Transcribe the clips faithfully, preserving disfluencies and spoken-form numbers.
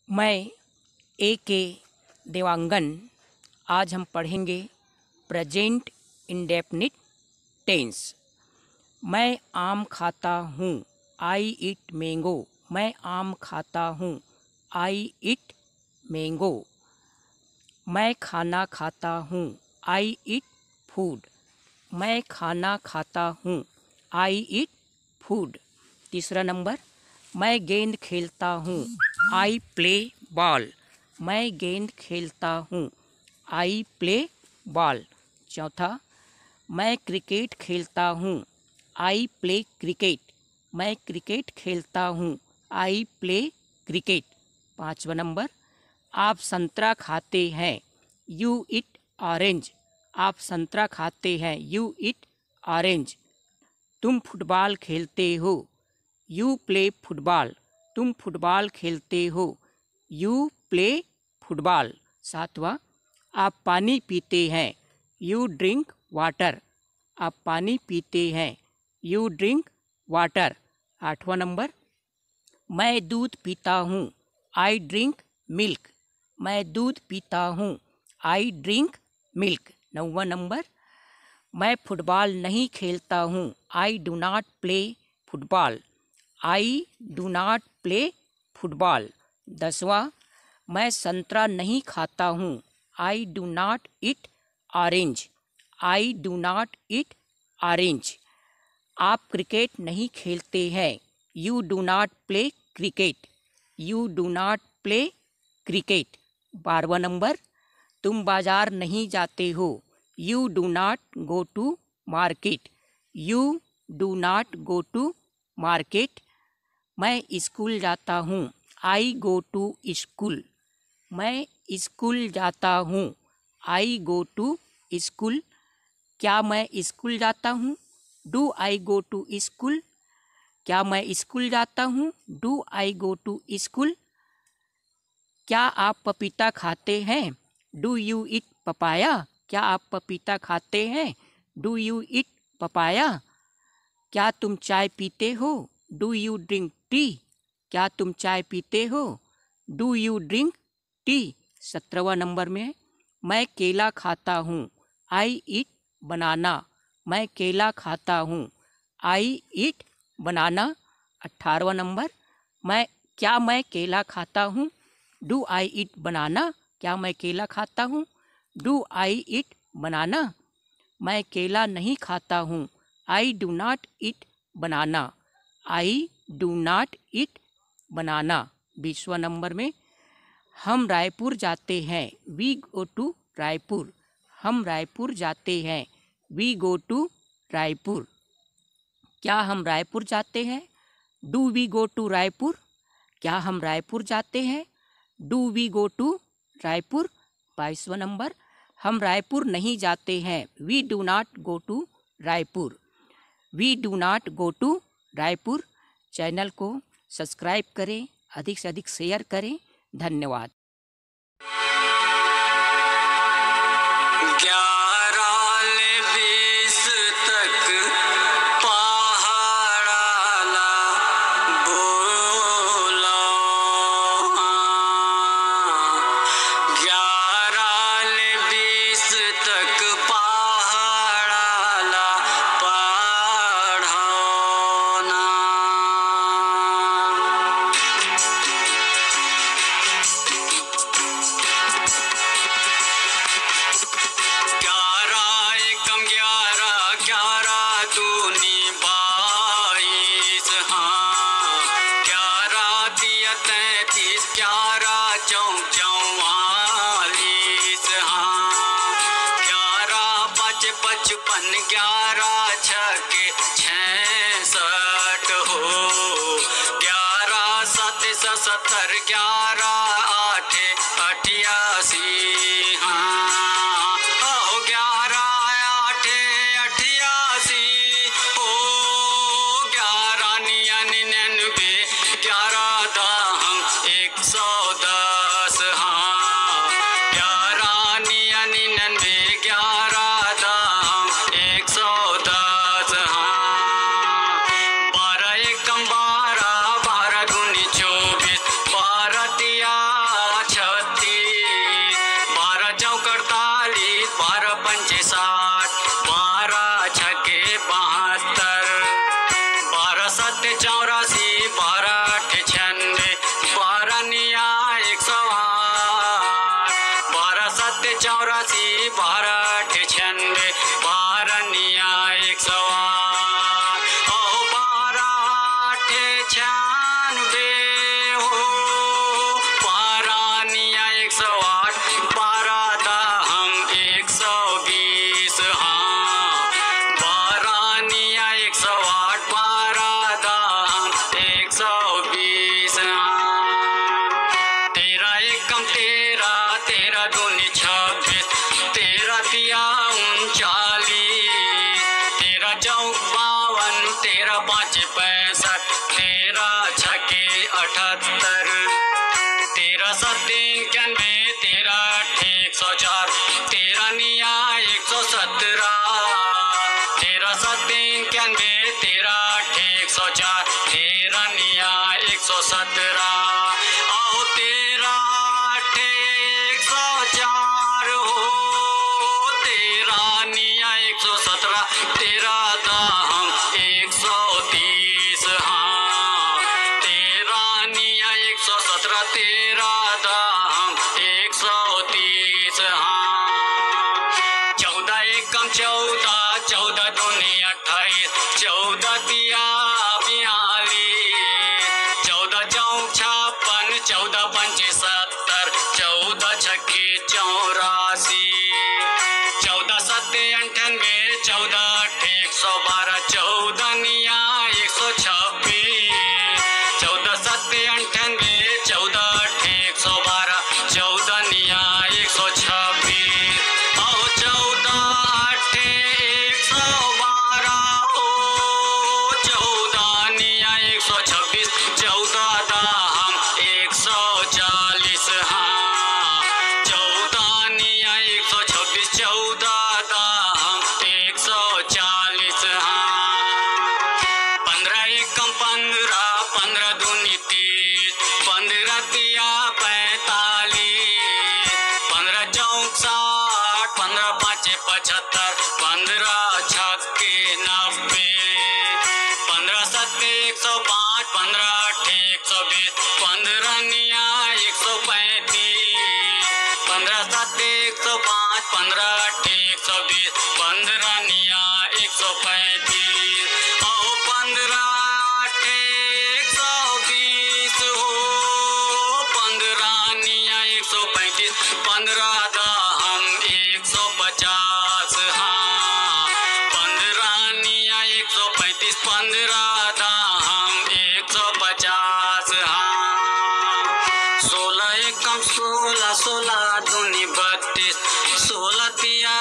मैं ए के देवांगन। आज हम पढ़ेंगे प्रेजेंट इंडेफिनिट टेंस। मैं आम खाता हूँ, आई ईट मैंगो। मैं आम खाता हूँ, आई ईट मैंगो। मैं खाना खाता हूँ, आई ईट फूड। मैं खाना खाता हूँ, आई ईट फूड। तीसरा नंबर, मैं गेंद खेलता हूँ, आई प्ले बॉल। मैं गेंद खेलता हूँ, आई प्ले बॉल। चौथा, मैं क्रिकेट खेलता हूँ, आई प्ले क्रिकेट। मैं क्रिकेट खेलता हूँ, आई प्ले क्रिकेट। पाँचवा नंबर, आप संतरा खाते हैं, यू ईट ऑरेंज। आप संतरा खाते हैं, यू ईट ऑरेंज। तुम फुटबॉल खेलते हो, यू प्ले फुटबॉल। तुम फुटबॉल खेलते हो, यू प्ले फुटबॉल। सातवां, आप पानी पीते हैं, यू ड्रिंक वाटर। आप पानी पीते हैं, यू ड्रिंक वाटर। आठवां नंबर, मैं दूध पीता हूँ, आई ड्रिंक मिल्क। मैं दूध पीता हूँ, आई ड्रिंक मिल्क। नौवां नंबर, मैं फुटबॉल नहीं खेलता हूँ, I do not play football. I do not play football. दसवां, मैं संतरा नहीं खाता हूँ, I do not eat orange. I do not eat orange. आप क्रिकेट नहीं खेलते हैं, you do not play cricket. You do not play cricket. बारहवां नंबर, तुम बाजार नहीं जाते हो, you do not go to market. You do not go to market. मैं स्कूल जाता हूँ, आई गो टू स्कूल। मैं स्कूल जाता हूँ, आई गो टू स्कूल। क्या मैं स्कूल जाता हूँ, do I go to school. क्या मैं स्कूल जाता हूँ, do I go to school. क्या आप पपीता खाते हैं, डू यू ईट पपाया। क्या आप पपीता खाते हैं, डू यू ईट पपाया। क्या तुम चाय पीते हो, डू यू ड्रिंक टी। क्या तुम चाय पीते हो, डू यू ड्रिंक टी। सत्रहवां नंबर में, मैं केला खाता हूँ, आई ईट बनाना। मैं केला खाता हूँ, आई ईट बनाना। अट्ठारहवां नंबर, मैं क्या मैं केला खाता हूँ, डू आई ईट बनाना। क्या मैं केला खाता हूँ, डू आई ईट बनाना। मैं केला नहीं खाता हूँ, I do not eat banana. I do not eat banana. बीसवां नंबर में, हम रायपुर जाते हैं, वी गो टू रायपुर। हम रायपुर जाते हैं, वी गो टू रायपुर। क्या हम रायपुर जाते हैं, do we go to Raipur. क्या हम रायपुर जाते हैं, do we go to Raipur. बाईसवां नंबर, हम रायपुर नहीं जाते हैं, we do not go to Raipur. We do not go to Raipur. Channel को सब्सक्राइब करें, अधिक से अधिक शेयर करें। धन्यवाद। पचपन ग्यारह छके छैसठ हो, ग्यारह सत सत्तर, ग्यारह आठ अठियासी। हाँ ओ ग्यारह आठ अठियासी, ओ ग्यारह निया निन्यानवे, ग्यारह दाम एक सौ दस। हाँ ग्यारह निया निन्यानवे, ग्यारह एक सौ दस। हाँ बारह एकम बारह, बारह दूनी चौबीस, बारह तिया तेरह दाम एक सौ तीस हाँ चौदह एकम चौदह चौदह दूनी अट्ठाईस चौदह तिया बयालीस चौदह चौक छप्पन चौदह पंचे सत्तर चौदह छक्के चौरासी चौदह सत्ते अंठानवे चौदह अट्ठे एक सौ बारह चौदह निया एक सौ छब्बीस चौदह सत्ते अंठानवे चौदह अट्ठे एक सौ बारह चौदह निया एक सौ छब्बीस और चौदह अट्ठे एक सौ बारह ओ चौदह निया एक सौ छब्बीस चौदह दाम एक सौ चालीस हाँ चौदह निया एक सौ छब्बीस चौदह दाम एक सौ चालीस हाँ पंद्रह एकम पंद्रह पंद्रह दूनी तीस पंद्रह तिया पैंतालीस पंद्रह चौक साठ पंद्रह पाँचे पचहत्तर पंद्रह छक्के नब्बे पंद्रह सत्ते एक सौ पाँच पंद्रह अट्ठे एक सौ बीस पंद्रह निया एक सौ पैंतीस पंद्रह सत्ते एक सौ पाँच पंद्रह अट्ठे एक सौ बीस पंद्रह निया एक सौ पैंतीस और पंद्रह अट्ठे एक सौ बीस हो पंद्रह निया एक सौ पैंतीस पंद्रह दाम एक सौ पचास हाँ पंद्रह निया एक सौ पैंतीस पंद्रह दाम एक सौ पचास हाँ सोलह एकम सोलह सोलह दूनी बत्तीस सोलह तिया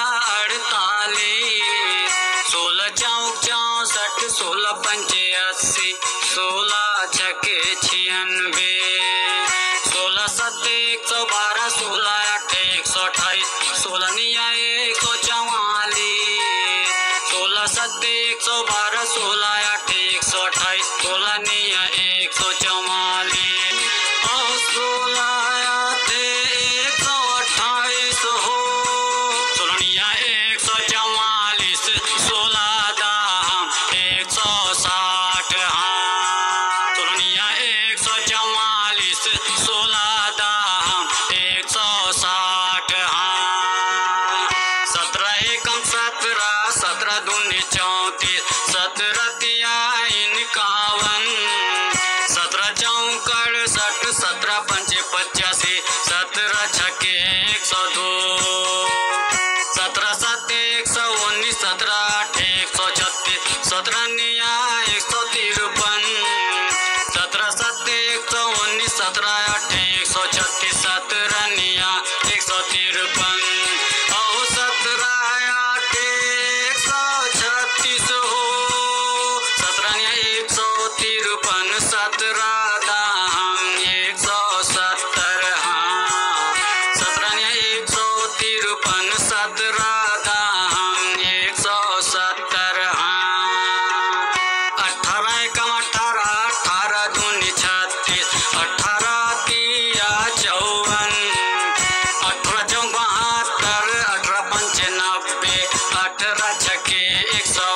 अड़तालीस सोलह चौक चौसठ सोलह पंचे अस्सी सोलह छक्के छियानवे सोलह सत्ते एक सौ बारह सोलह अट्ठे एक सौ अट्ठाईस सोलह निया एक सौ चौवालीस सोलह सत्ते एक सौ बारह सोलह अट्ठे एक सौ अट्ठाईस सोलह निया एक सौ चौवालीस और सोलह अट्ठे एक सौ अट्ठाईस हो सोलह निया एक सौ चौवालीस सोलह दाम एक सौ साठ हाँ सोलह निया एक सौ चौवालीस सोलह दाम एक सौ साठ हाँ सत्रह एकम सत्रह सत्रह दूनी चौंतीस सत्रह तिया इक्यावन सत्रह चौक अड़सठ सत्रह पंचे पचासी सत्रह छक्के एक सौ दो सत्रह सत्ते एक सौ उन्नीस सत्रह अट्ठे एक सौ छत्तीस सत्रह निया एक सौ तिरपन सत्रह सत्ते एक सौ उन्नीस सत्रह अट्ठे एक सौ छत्तीस सत्रह निया एक सौ तिरपन और सत्रह अट्ठे एक सौ छत्तीस हो सत्रह निया एक सौ तिरपन सत्रह दाम एक सौ सत्तर हाँ सत्रह निया एक सौ तिरपन सत्रह दाम एक सौ सत्तर हाँ अठारह एकम अठारह अठारह दूनी छत्तीस अठारह तिया चौवन अठारह चौक बहत्तर अठारह पंचे नब्बे अठारह छक्के एक सौ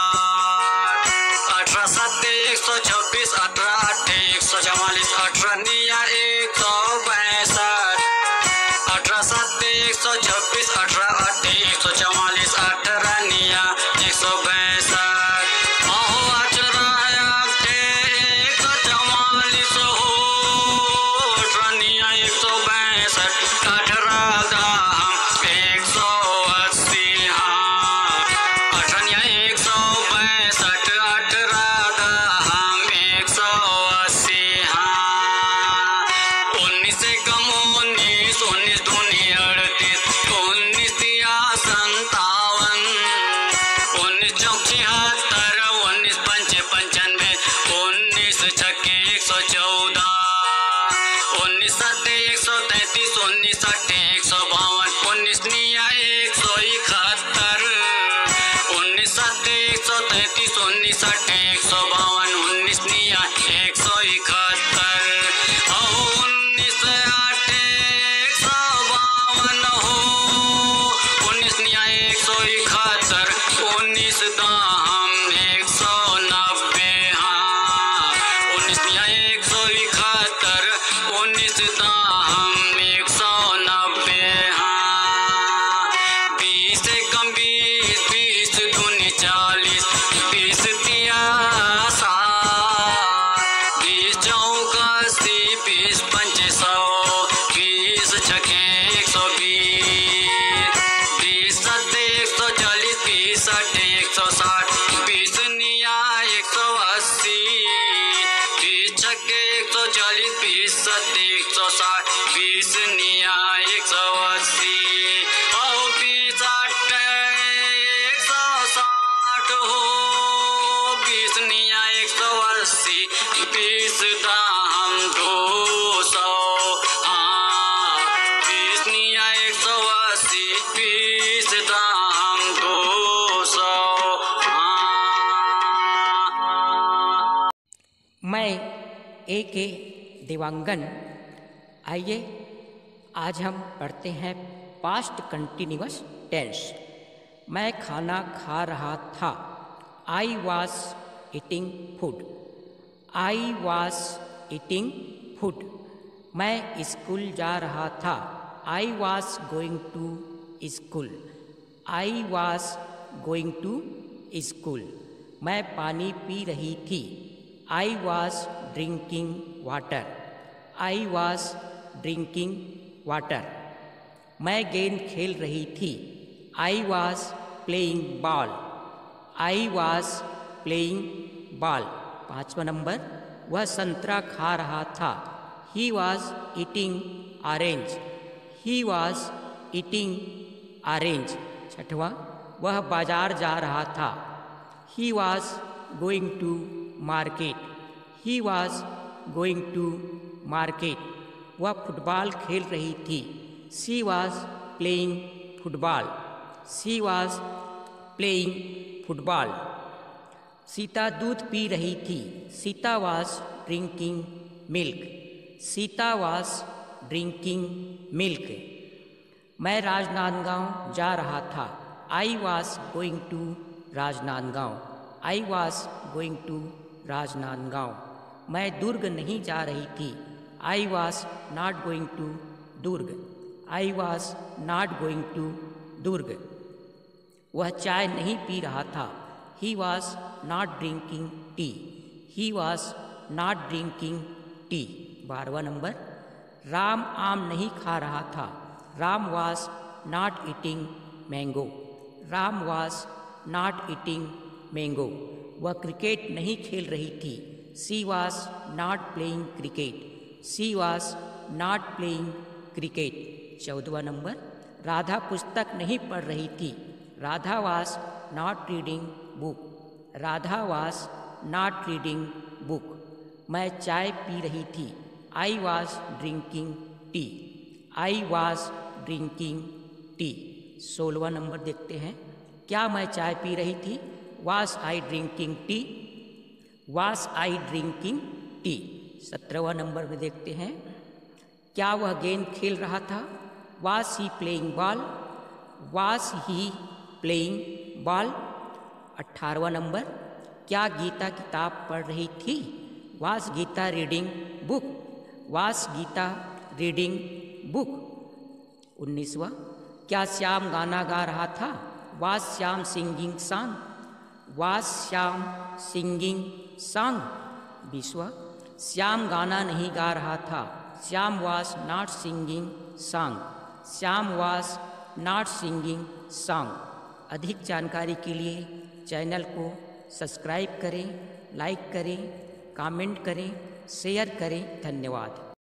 आठ अठारह सत्ते एक सौ छब्बीस अठारह अट्ठे एक सौ चवालीस अठारह निया एक सौ पैंसठ अठारह सत्ते एक सौ छब्बीस अठारह अट्ठे एक सौ चवालीस अठारह निया एक सौ पैंसठ अहो अठारह अट्ठे एक सौ चवालीस हो अठारह निया एक सौ पैंसठ अठारह दाम एक सौ अस्सी हाँ अठारह निया एक सौ पैंसठ अठारह दाम एक सौ अस्सी हाँ उन्नीस एकम उन्नीस उन्नीस दूनी अड़तीस उन्नीस तिया संतावन उन्नीस चौक छिहत्तर उन्नीस पंचे पंचानवे उन्नीस छक्के एक सौ चौदह उन्नीस सत्ते एक सौ तैंतीस उन्नीस अट्ठे एक सौ बावन उन्नीस निया एक सौ इकहत्तर उन्नीस सत्ते एक सौ तैंतीस उन्नीस अट्ठे एक सौ बावन उन्नीस निया एक सौ इकहत्तर और उन्नीस अट्ठे एक सौ बावन हो उन्नीस निया एक सौ इकहत्तर उन्नीस दाम एक सौ नब्बे हाँ उन्नीस निया एक सौ इकहत्तर उन्नीस बीस दाम एक सौ नब्बे हाँ बीस कम बीस बीस दूनी चालीस बीस तिया साठ बीस चौका अस्सी बीस पंचे सौ बीस छके एक सौ बीस बीस सत्ते एक सौ चालीस बीस अट्ठे एक सौ साठ बीस निया एक सौ अस्सी बीस छक्के एक सौ चालीस बीस सत्ते एक सौ साठ बीस निया एक सौ अस्सी और बीस अट्ठे एक सौ साठ हो बीस निया एक सौ अस्सी बीस दाम दो सौ हाँ बीस निया एक सौ अस्सी बीस दाम दो सौ हाँ। मैं ए के देवांगन। आइए आज हम पढ़ते हैं पास्ट कंटिन्यूअस टेंस। मैं खाना खा रहा था। I was eating food. I was eating food. मैं स्कूल जा रहा था। I was going to school. I was going to school. मैं पानी पी रही थी। I was drinking water. I was drinking water. मैं गेंद खेल रही थी। I was playing ball. I was playing ball. पाँचवा नंबर, वह संतरा खा रहा था। He was eating orange. He was eating orange. छठवा, वह बाजार जा रहा था। He was going to market. He was going to market. वह फुटबॉल खेल रही थी। She was playing football. She was playing football. Sita दूध पी रही थी। Sita was drinking milk. Sita was drinking milk. मैं राजनांदगांव जा रहा था। I was going to Rajnandgaon. I was going to Rajnandgaon. मैं दुर्ग नहीं जा रही थी। I was not going to Durg. I was not going to Durg. वह चाय नहीं पी रहा था। He was not drinking tea. He was not drinking tea. बारहवा नंबर, राम आम नहीं खा रहा था। Ram was not eating mango. Ram was not eating mango. वह क्रिकेट नहीं खेल रही थी। She was not playing cricket. She was not playing cricket. चौदहवा नंबर, राधा पुस्तक नहीं पढ़ रही थी। Radha was not reading book. Radha was not reading book. मैं चाय पी रही थी। I was drinking tea. I was drinking tea. सोलहवा नंबर देखते हैं, क्या मैं चाय पी रही थी। Was I drinking tea. Was I drinking tea. सत्रहवा नंबर में देखते हैं, क्या वह गेंद खेल रहा था। Was he playing ball. Was he playing ball. अट्ठारहवा नंबर, क्या गीता किताब पढ़ रही थी। Was Gita reading book. Was Gita reading book. उन्नीसवा, क्या श्याम गाना गा रहा था। Was Shyam singing song. Was Shyam singing song. बीसवा, श्याम गाना नहीं गा रहा था। Shyam was not singing song. Shyam was not singing song. अधिक जानकारी के लिए चैनल को सब्सक्राइब करें, लाइक करें, कमेंट करें, शेयर करें। धन्यवाद।